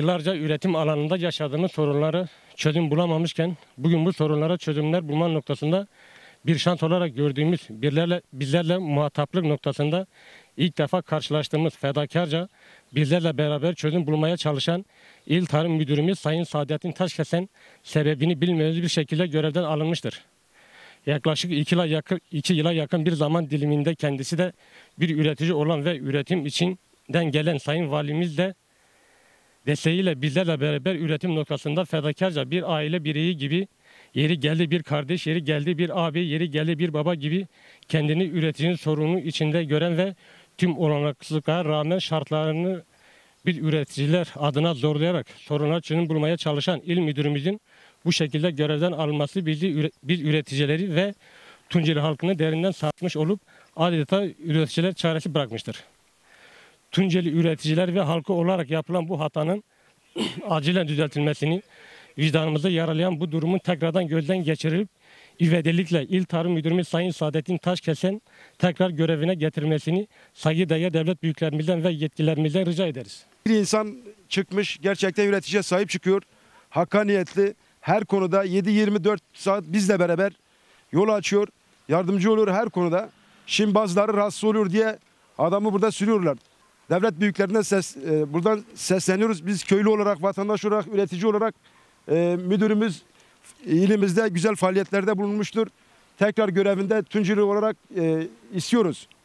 Yıllarca üretim alanında yaşadığımız sorunları çözüm bulamamışken bugün bu sorunlara çözümler bulma noktasında bir şans olarak gördüğümüz bizlerle muhataplık noktasında ilk defa karşılaştığımız fedakarca bizlerle beraber çözüm bulmaya çalışan İl Tarım Müdürümüz Sayın Saadettin Taşkesen sebebini bilmediğimiz bir şekilde görevden alınmıştır. Yaklaşık 2 yıla yakın bir zaman diliminde kendisi de bir üretici olan ve üretim içinden gelen Sayın Valimiz de desteğiyle bizlerle beraber üretim noktasında fedakarca bir aile bireyi gibi yeri geldi bir kardeş, yeri geldi bir abi, yeri geldi bir baba gibi kendini üreticinin sorunu içinde gören ve tüm olanaksızlıklara rağmen şartlarını bir üreticiler adına zorlayarak sorunlar çözüm bulmaya çalışan il müdürümüzün bu şekilde görevden alınması biz üreticileri ve Tunceli halkını derinden sarsmış olup adeta üreticiler çaresi bırakmıştır. Tunceli üreticiler ve halkı olarak yapılan bu hatanın acilen düzeltilmesini, vicdanımızı yaralayan bu durumun tekrardan gözden geçirilip ivedilikle İl Tarım Müdürümüz Sayın Saadettin Taşkesen tekrar görevine getirilmesini saygıdeğer devlet büyüklerimizden ve yetkililerimizden rica ederiz. Bir insan çıkmış, gerçekten üreticiye sahip çıkıyor. Hakkaniyetli, her konuda 7-24 saat bizle beraber yol açıyor, yardımcı oluyor her konuda. Şimdi bazıları rahatsız oluyor diye adamı burada sürüyorlar. Devlet büyüklerine buradan sesleniyoruz. Biz köylü olarak, vatandaş olarak, üretici olarak müdürümüz ilimizde güzel faaliyetlerde bulunmuştur. Tekrar görevinde Tunceli olarak istiyoruz.